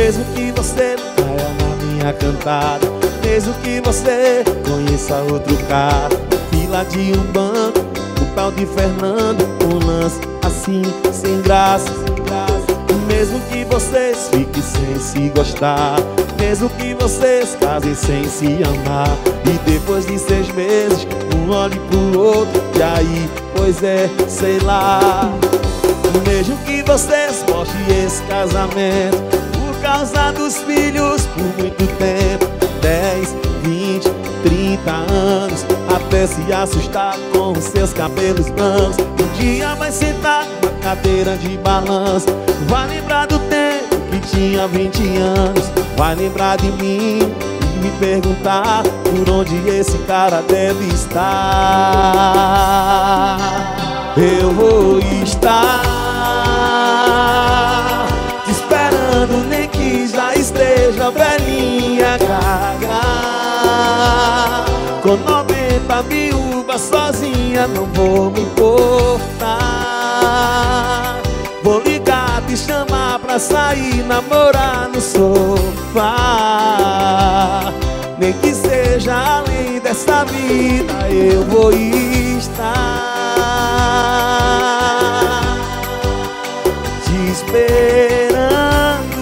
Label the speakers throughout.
Speaker 1: Mesmo que você não caia na minha cantada, mesmo que você conheça outro cara, fila de um banco, o tal de Fernando, um lance assim, sem graça, sem graça. Mesmo que vocês fiquem sem se gostar, mesmo que vocês casem sem se amar, e depois de 6 meses um olhe pro outro, e aí, pois é, sei lá. Mesmo que vocês postem esse casamento por causa dos filhos por muito tempo, 10, 20, 30 anos, até se assustar com os seus cabelos brancos. Um dia vai sentar numa cadeira de balanço, vai lembrar do tempo que tinha 20 anos, vai lembrar de mim e me perguntar por onde esse cara deve estar. Eu vou estar te esperando, nem que já esteja velhinha, gaga, com 90 viúvas sozinha, não vou me importar. Vou ligar, te chamar pra sair, namorar no sofá. Nem que seja além dessa vida, eu vou estar te esperando.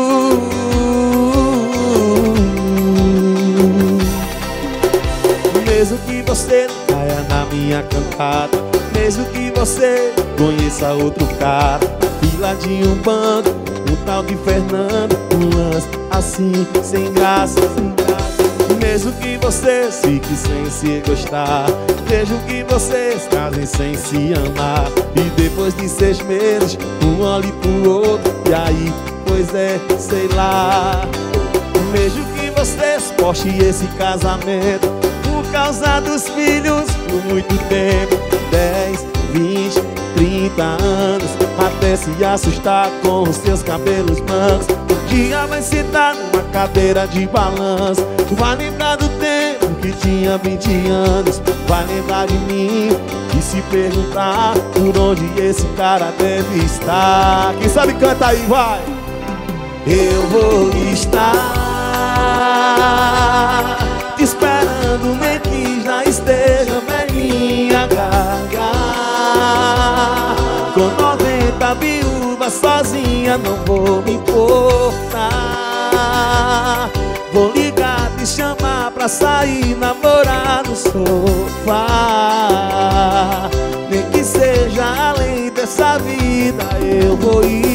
Speaker 1: Mesmo que você não caia na minha cantada, mesmo que você conheça outro cara, fila de um banco, um tal de Fernando, um lance assim, sem graça, sem graça. Mesmo que vocês fiquem sem se gostar, mesmo que vocês casem sem se amar, e depois de 6 meses um olhe pro outro, e aí, pois é, sei lá. Mesmo que vocês postem esse casamento por causa dos filhos por muito tempo, 10, 20, 30 anos, até se assustar com os seus cabelos brancos. Um dia vai sentar numa cadeira de balanço, vai lembrar do tempo que tinha 20 anos, vai lembrar de mim e se perguntar por onde esse cara deve estar. Quem sabe canta aí, vai! Eu vou estar te esperando, nem que já esteja velhinha, gaga, com 90 viúvas sozinha, não vou me importar. Vou ligar, te chamar pra sair, namorar no sofá. Nem que seja além dessa vida, eu vou ir